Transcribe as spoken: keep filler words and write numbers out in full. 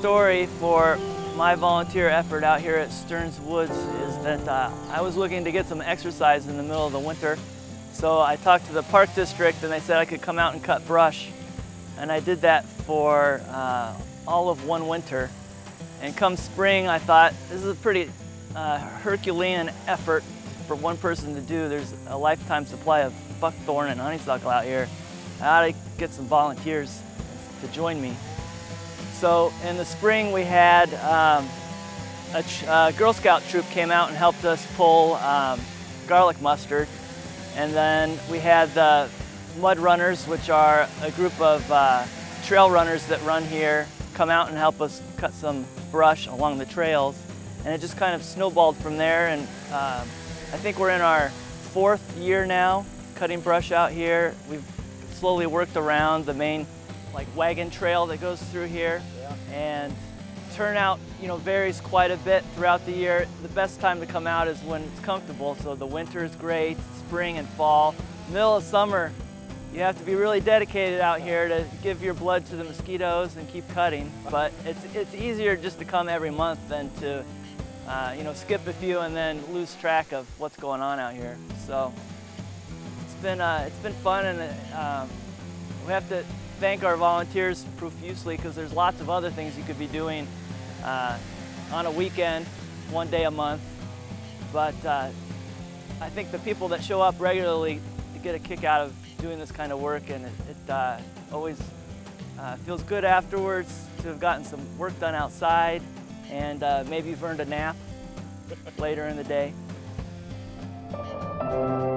story for my volunteer effort out here at Sterne's Woods is that uh, I was looking to get some exercise in the middle of the winter. So I talked to the park district and they said I could come out and cut brush. And I did that for uh, all of one winter. And come spring, I thought, this is a pretty uh, Herculean effort for one person to do. There's a lifetime supply of buckthorn and honeysuckle out here. I ought to get some volunteers to join me. So in the spring we had um, a uh, Girl Scout troop came out and helped us pull um, garlic mustard. And then we had the mud runners, which are a group of uh, trail runners that run here, come out and help us cut some brush along the trails. And it just kind of snowballed from there. And um, I think we're in our fourth year now cutting brush out here. We've slowly worked around the main like wagon trail that goes through here. Yeah. And turnout, you know, varies quite a bit throughout the year. The best time to come out is when it's comfortable. So the winter is great, spring and fall. Middle of summer, you have to be really dedicated out here to give your blood to the mosquitoes and keep cutting. But it's, it's easier just to come every month than to, uh, you know, skip a few and then lose track of what's going on out here. So it's been, uh, it's been fun, and um, we have to thank our volunteers profusely because there's lots of other things you could be doing uh, on a weekend, one day a month. But uh, I think the people that show up regularly get a kick out of doing this kind of work, and it, it uh, always uh, feels good afterwards to have gotten some work done outside, and uh, maybe you've earned a nap later in the day.